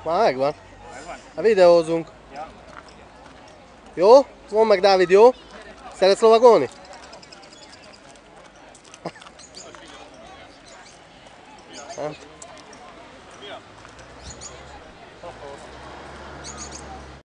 Már megvan. Megvan? A videózunk. Ja. Jó? Mondd meg, Dávid, jó? Szeretsz lovagolni? Hát.